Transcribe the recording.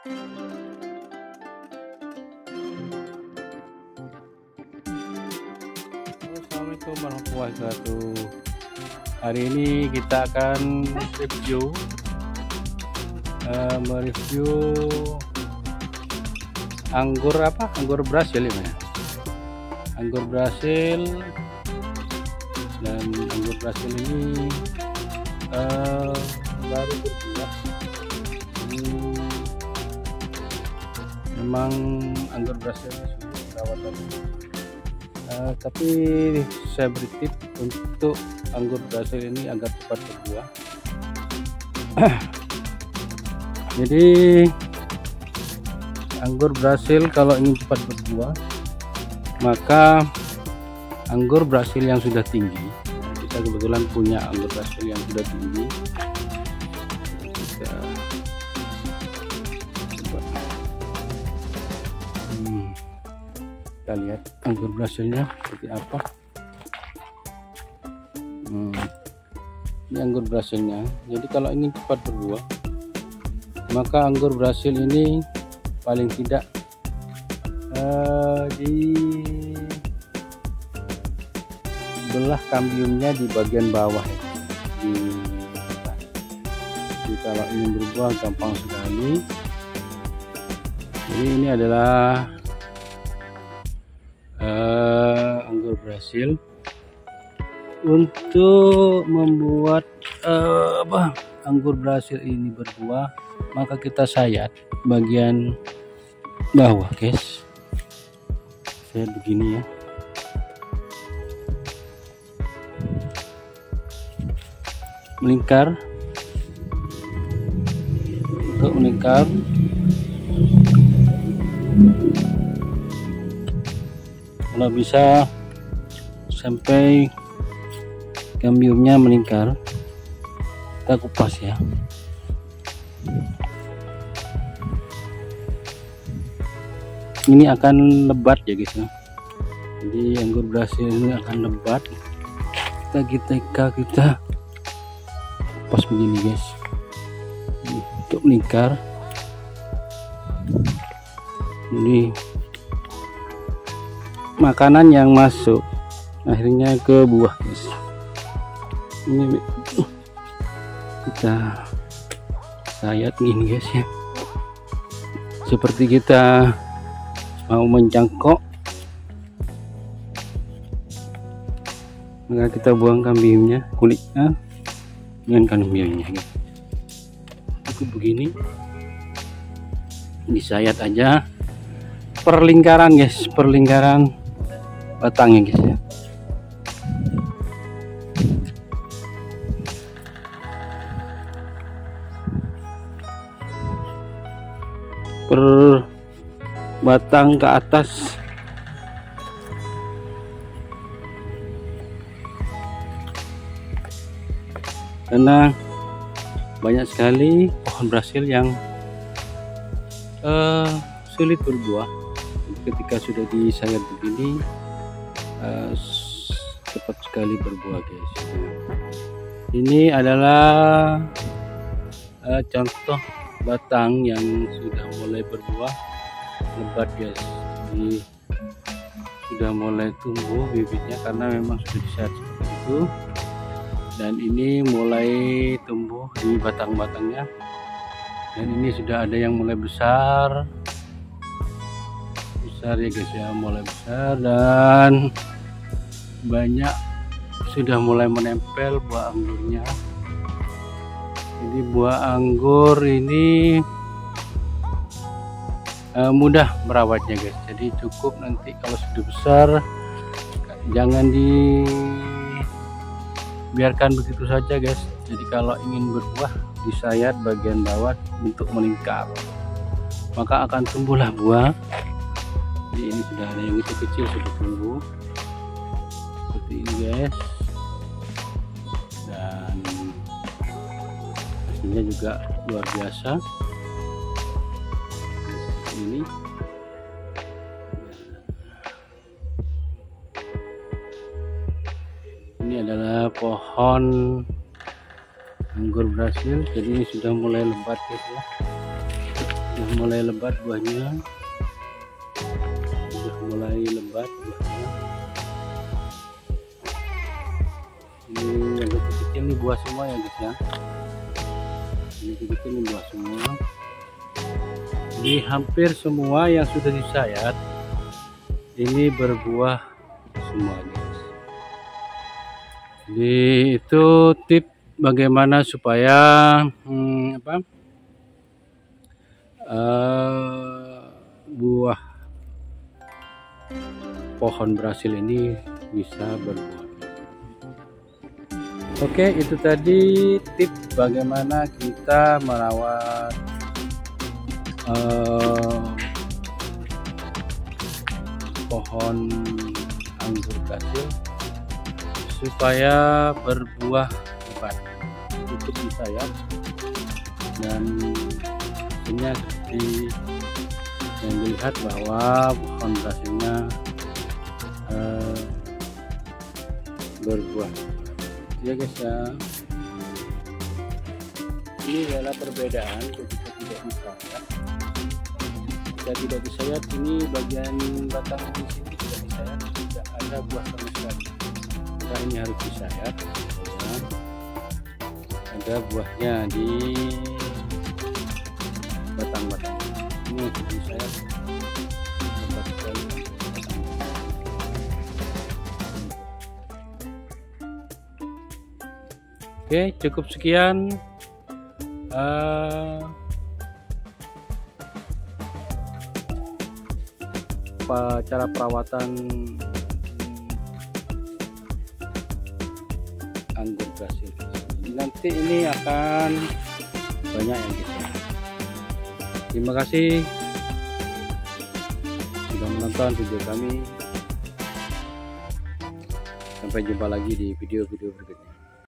Assalamualaikum warahmatullahi wabarakatuh. Hari ini kita akan mereview anggur Brasil ya. Anggur Brasil, dan anggur Brasil ini baru berbuah. Ini memang anggur Brasil sudah perawatan. Tapi saya beri tip untuk anggur Brasil ini agar cepat berbuah. Jadi anggur Brasil kalau ingin cepat berbuah, maka anggur Brasil yang sudah tinggi, kita kebetulan punya anggur Brasil yang sudah tinggi, kita lihat anggur Brasilnya seperti apa. Ini anggur Brasilnya. Jadi kalau ingin cepat berbuah, maka anggur Brasil ini paling tidak dibelah kambiumnya di bagian bawah ya. Jadi kalau ingin berbuah gampang sekali. Jadi ini adalah anggur Brasil. Untuk membuat anggur Brasil ini berbuah, maka kita sayat bagian bawah, guys. Saya begini ya. Melingkar. Untuk melingkar. Kalau bisa sampai kambiumnya melingkar, kita kupas ya. Ini akan lebat ya guys ya. Jadi anggur Brasil ini akan lebat. Kita kupas begini guys. Untuk melingkar. Ini makanan yang masuk akhirnya ke buah guys. Ini kita sayat gini guys ya, seperti kita mau mencangkok, maka kita buang kambiumnya, kulitnya dengan kambiumnya gitu. Cukup begini, disayat aja per lingkaran guys, per lingkaran batangnya guys ya. Per batang ke atas. Karena banyak sekali pohon Brasil yang sulit berbuah. Ketika sudah disayat begini, cepat sekali berbuah guys. Ini adalah contoh batang yang sudah mulai berbuah lebat guys. Jadi sudah mulai tumbuh bibitnya karena memang sudah disayat seperti itu, dan ini mulai tumbuh di batang-batangnya, dan ini sudah ada yang mulai besar ya guys ya, mulai besar, dan banyak sudah mulai menempel buah anggurnya. Jadi buah anggur ini mudah merawatnya guys. Jadi cukup nanti kalau sudah besar, jangan dibiarkan begitu saja guys. Jadi kalau ingin berbuah, disayat bagian bawah untuk melingkar, maka akan tumbuhlah buah. Jadi ini sudah ada yang kecil-kecil sudah tumbuh seperti ini guys, dan hasilnya juga luar biasa seperti ini. Ini adalah pohon anggur Brasil, jadi ini sudah mulai lebat guys ya. Sudah mulai lebat buahnya, sudah mulai lebat buahnya. Ini yang kecil-kecil nih buah semua ya guys ya. Ini kecil-kecil nih buah semua. Ini hampir semua yang sudah disayat ini berbuah semua guys. Jadi itu tip bagaimana supaya buah pohon Brasil ini bisa berbuah. Oke, itu tadi tip bagaimana kita merawat pohon anggur Brasil supaya berbuah lebat. Cukup disayat dan hasilnya seperti yang dilihat bahwa pohon Brasilnya berbuah ya guys ya. Ini adalah perbedaan ketika tidak disayat. Jika tidak disayat, ini bagian batang di sini tidak disayat, tidak ada buah sama sekali. Maka ini harus disayat ya. Ada buahnya di batang-batang. Ini harus disayat. Oke, cukup sekian cara perawatan anggur Brasil. Nanti ini akan banyak yang kita. Terima kasih sudah menonton video kami. Sampai jumpa lagi di video-video berikutnya.